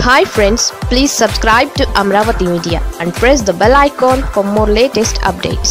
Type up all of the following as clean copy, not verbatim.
Hi friends, please subscribe to Amaravathi Media and press the bell icon for more latest updates.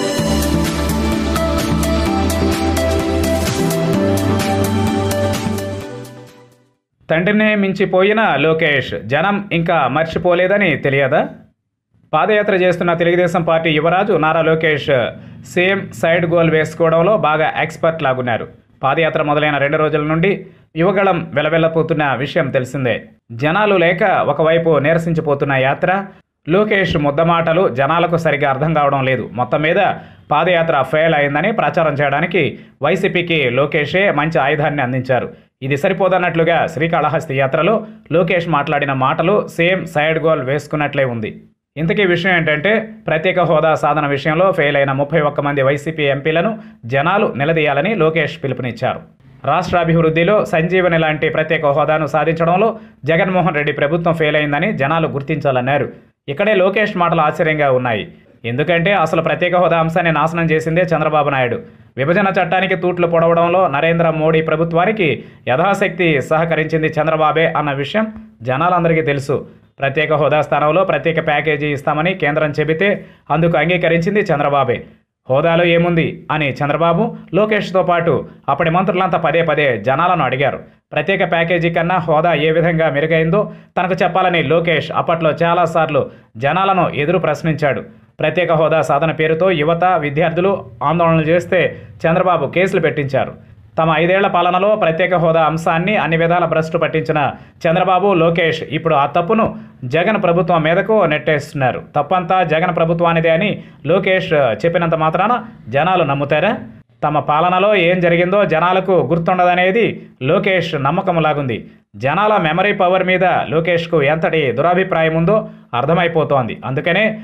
తండ్రినే మించిపోయిన Lokesh జనం ఇంకా మర్చిపోలేదని తెలియదా? పాదయాత్ర చేస్తున్న Telugu Desam party యువరాజు Nara Lokesh same side goal వేసుకోవడంలో బాగా ఎక్స్పర్ట్ లాగున్నారు. పాదయాత్ర మొదలైన 2 రోజుల నుండి యువగళం వెలవెల్లపోతున్న విషయం తెలిసిందే. జనాలు లేక ఒకవైపు నీరసించిపోతున్న యాత్ర, లోకేష్ ముద్దమాటలు జనాలకు సరిగా అర్థం కావడం లేదు. మొత్తం మీద పాదయాత్ర ఫెయిల్ అయిందని ప్రచారం చేయడానికి వైసీపీకి లోకేషే మంచి ఆయుధాన్ని అందించారు. ఇది సరిపోదన్నట్లుగా శ్రీకాళహస్తి యాత్రలో లోకేష్ మాట్లాడిన మాటలు సేమ్ సైడ్ గోల్ వేసుకున్నట్లే ఉంది. ఇంతకీ విషయం ఏంటంటే, ప్రత్యేక హోదా సాధన విషయంలో ఫెయిల్ అయిన 31 మంది వైసీపీ ఎంపీలను జనాలు నిలదీయాలని లోకేష్ పిలుపునిచ్చారు. రాష్ట్ర అభివృద్ధిలో సంజీవని లాంటి ప్రత్యేక హోదాను సాధించడంలో జగన్మోహన్ రెడ్డి ప్రభుత్వం ఫెయిల్ అయిందని జనాలు గుర్తించాలన్నారు. ఇక్కడే లోకేష్ మాటలు ఆశ్చర్యంగా ఉన్నాయి. ఎందుకంటే అసలు ప్రత్యేక హోదా అంశాన్ని నాశనం చేసిందే చంద్రబాబు నాయుడు. విభజన చట్టానికి తూట్లు పొడవడంలో నరేంద్ర మోడీ ప్రభుత్వానికి యథాశక్తి సహకరించింది చంద్రబాబే అన్న విషయం జనాలందరికీ తెలుసు. ప్రత్యేక హోదా స్థానంలో ప్రత్యేక ప్యాకేజీ ఇస్తామని కేంద్రం చెబితే అందుకు అంగీకరించింది చంద్రబాబే. హోదాలో ఏముంది అని చంద్రబాబు, లోకేష్తో పాటు అప్పటి మంత్రులంతా పదే పదే జనాలను అడిగారు. ప్రత్యేక ప్యాకేజీ కన్నా హోదా ఏ విధంగా మెరుగైందో తనకు చెప్పాలని లోకేష్ అప్పట్లో చాలాసార్లు జనాలను ఎదురు ప్రశ్నించాడు. ప్రత్యేక హోదా సాధన పేరుతో యువత, విద్యార్థులు ఆందోళనలు చేస్తే చంద్రబాబు కేసులు పెట్టించారు. తమ 5 ఏళ్ల పాలనలో ప్రత్యేక హోదా అంశాన్ని అన్ని విధాల భ్రష్టు పట్టించిన చంద్రబాబు, లోకేష్ ఇప్పుడు ఆ తప్పును జగన్ ప్రభుత్వం మీదకు నెట్టేస్తున్నారు. తప్పంతా జగన్ ప్రభుత్వానిదే అని లోకేష్ చెప్పినంత మాత్రాన జనాలు నమ్ముతారా? తమ పాలనలో ఏం జరిగిందో జనాలకు గుర్తుండదనేది లోకేష్ నమ్మకం లాగుంది. జనాల మెమరీ పవర్ మీద లోకేష్కు ఎంతటి దురాభిప్రాయం ఉందో అర్థమైపోతోంది.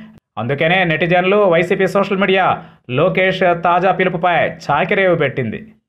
అందుకనే నెటిజన్లు, వైసీపీ సోషల్ మీడియా లోకేష్ తాజా పిలుపుపై చాకిరేవు పెట్టింది.